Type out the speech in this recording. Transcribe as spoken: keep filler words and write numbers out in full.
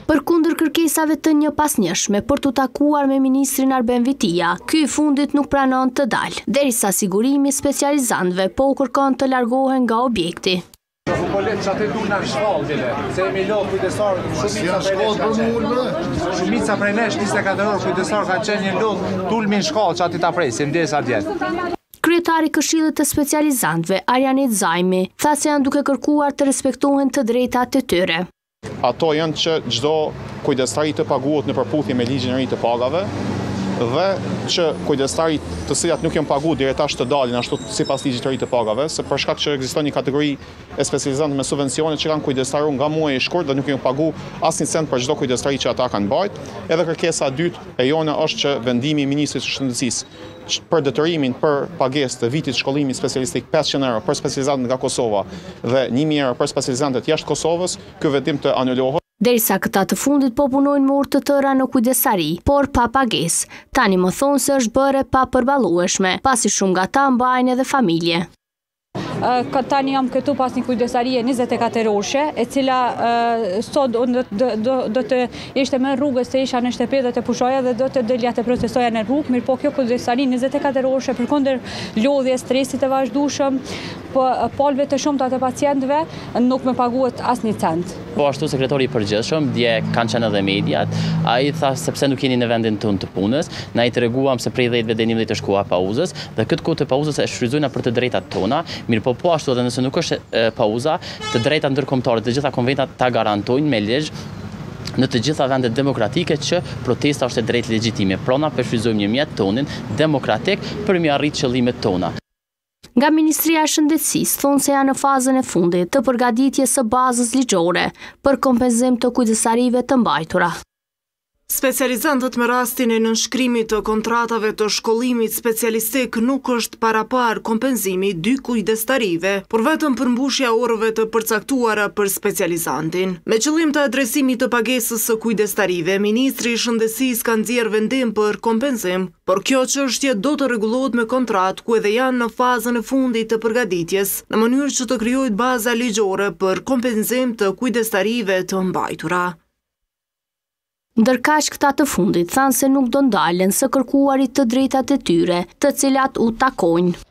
Përkundër kërkesave të njëpasnjëshme për të takuar me ministrin Arben Vitia, ky i fundit nuk pranon të dalë, derisa sigurimi specializantëve po u kërkon të largohen nga objekti. Po le që atë du në shkallë, dile, se e mi lo kujdesar, shumica prej nesh, njëzet e katër orë kujdesar ka qenë një lot, tulmi në shkallë që atë ta presim, desa djetë. Kryetari Këshillit të Specializantëve, Arjanit Zajmi, tha se janë duke kërkuar të respektohen të drejtat e tyre. Ato janë që çdo kujdestari të paguhet në përputhje me ligjin e ri të pagave dhe që kujdestarit të cilat nuk janë paguar drejtarisht të dalin ashtu sipas ligjit të ri të pagave, se për shkak që ekziston një kategori e specializantë me subvencione që kanë kujdestaru nga muaji i shkurt dhe nuk janë paguar asnjë cent për çdo kujdestari që ata kanë bajt. Edhe kërkesa e dytë e jone është që vendimi i ministrit të shëndetësisë për detyrimin për pagesë të vitit shkollimi specialistik pesëqind euro për specializantët nga Kosova dhe një mijë euro për specializantët jashtë Kosovës, ky vendim të anulohet. Derisa këta të fundit po punojnë me urë të tëra në kujdestari, por pa pagesë. Tani më thonë se është bërë pa përballueshme, pasi shumë nga ta mbajnë edhe familje. Tani jam këtu pas një kujdesarie njëzet e katër orëshe, e cila sot do të ishte me rrugës të isha në shtëpi dhe të pushoja dhe do të dëlja të protestoja në rrugë, mirë po kjo kujdesari njëzet e katër orëshe përkundër lodhje, stresit të vazhdueshëm, palëve të shumta të pacientëve, nuk me paguhet asnjë cent. Po ashtu sekretari i përgjithshëm, dje kanë qenë edhe mediat, ai tha sepse nuk jeni në vendin tonë të punës, na i treguam se prej dhjetë deri në njëmbëdhjetë është koha e pauzës dhe këtë kohë të pauzës e shfrytëzojna për të drejtat tona, mirë po po ashtu edhe nëse nuk është e, pauza, të drejtat ndërkombëtare, të gjitha konventat ta garantojnë me ligj në të gjitha vendet demokratike që protesta është e drejtë legjitime. Prona përshfrytëzojmë një mjet tonin demokratik për mi arrit qëllimet tona. Nga Ministria e Shëndetësisë thonë se janë në fazën e fundit të përgatitjes së bazës ligjore për kompenzim të kujdesarive të mbajtura. Specializantët me rastin e nënshkrimit të kontratave të shkollimit specialistik nuk është parapar kompenzimi dy kujdestarive, por vetëm përmbushja orëve të përcaktuara për specializantin. Me qëllim të adresimit të pagesës së kujdestarive, Ministri i Shëndetësisë ka nxjerrë vendim për kompenzim, por kjo çështje do të rregullohet me kontratë ku edhe janë në fazën e fundit të përgatitjes, në mënyrë që të krijohet baza ligjore për kompenzim të kujdestarive të mbajtura. Ndërkaq këta të fundit thanë se nuk do ndalen së kërkuarit të drejtat e tyre, të cilat u takojnë.